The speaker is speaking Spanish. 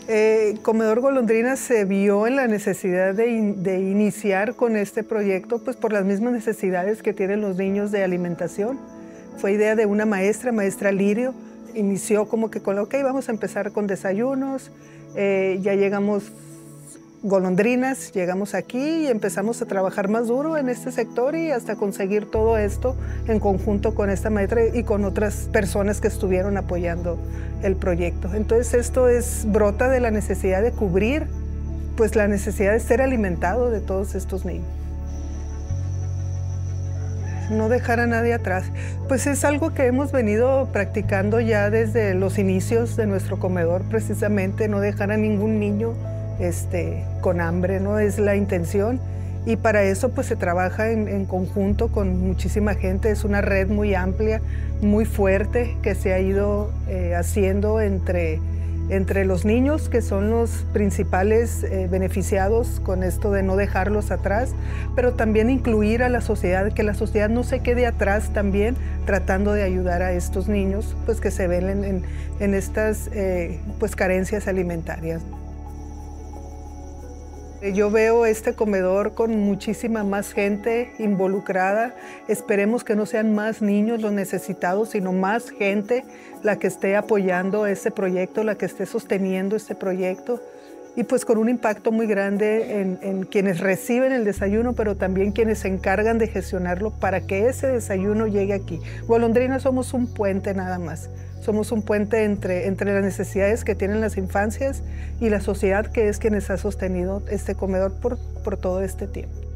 Comedor Golondrinas se vio en la necesidad de iniciar con este proyecto, pues por las mismas necesidades que tienen los niños de alimentación. Fue idea de una maestra Lirio. Inició como que con, ok, vamos a empezar con desayunos, ya llegamos golondrinas, llegamos aquí y empezamos a trabajar más duro en este sector y hasta conseguir todo esto en conjunto con esta maestra y con otras personas que estuvieron apoyando el proyecto. Entonces esto brota de la necesidad de cubrir, pues la necesidad de ser alimentado de todos estos niños. No dejar a nadie atrás. Pues es algo que hemos venido practicando ya desde los inicios de nuestro comedor, precisamente, no dejar a ningún niño con hambre, ¿no? Es la intención. Y para eso pues se trabaja en conjunto con muchísima gente. Es una red muy amplia, muy fuerte, que se ha ido haciendo entre los niños, que son los principales beneficiados con esto de no dejarlos atrás, pero también incluir a la sociedad, que la sociedad no se quede atrás también, tratando de ayudar a estos niños pues, que se ven en estas pues, carencias alimentarias. Yo veo este comedor con muchísima más gente involucrada. Esperemos que no sean más niños los necesitados, sino más gente la que esté apoyando este proyecto, la que esté sosteniendo este proyecto. Y pues con un impacto muy grande en quienes reciben el desayuno, pero también quienes se encargan de gestionarlo para que ese desayuno llegue aquí. Golondrinas somos un puente nada más. Somos un puente entre las necesidades que tienen las infancias y la sociedad, que es quienes ha sostenido este comedor por todo este tiempo.